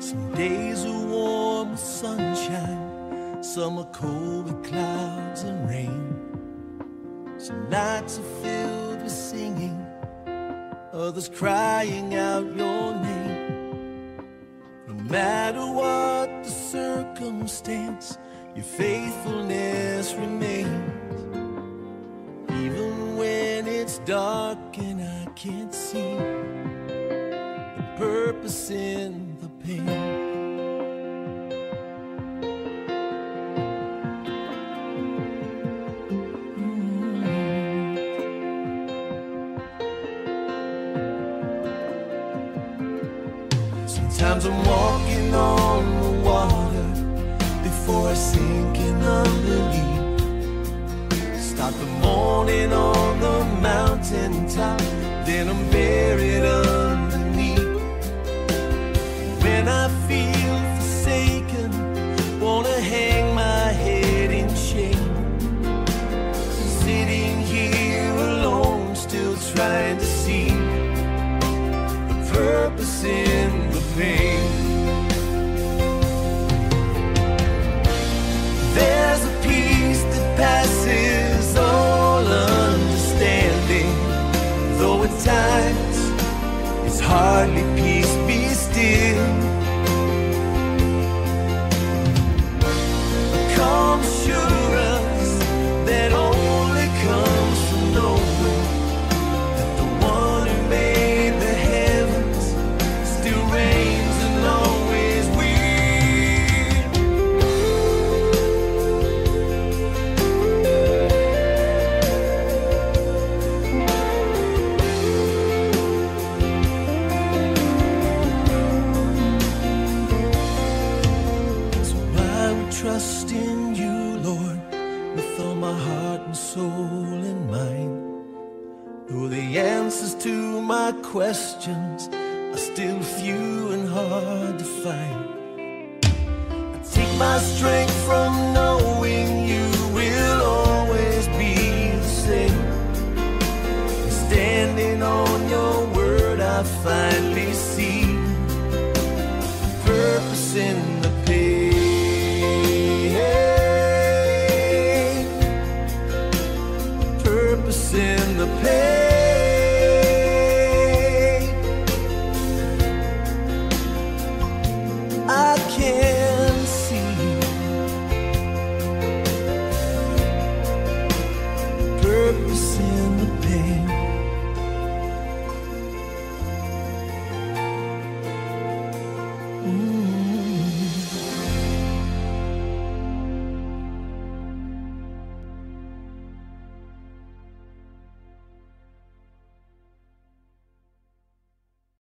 Some days are warm with sunshine, some are cold with clouds and rain. Some nights are filled with singing, others crying out your name. No matter what the circumstance, your faithfulness remains. Even when it's dark and I can't see the purpose in the pain. Sometimes I'm walking on the water before I sink in unbelief. Start the morning on the mountaintop, then I'm buried underneath. When I feel forsaken, wanna hang my head in shame. Sitting here alone, still trying to see the purpose in the pain. There's a peace that passes all understanding, though at times it's hardly peace, be still. A calm assurance that only comes from knowing that the one who made the heavens still reigns and always will. So I would trust in you, Lord, with all my heart and soul and mind. Though the answers to my questions are still few and hard to find, I take my strength from knowing you will always be the same. And standing on your word, I finally see purpose in the pain. Purpose in the pain. I can't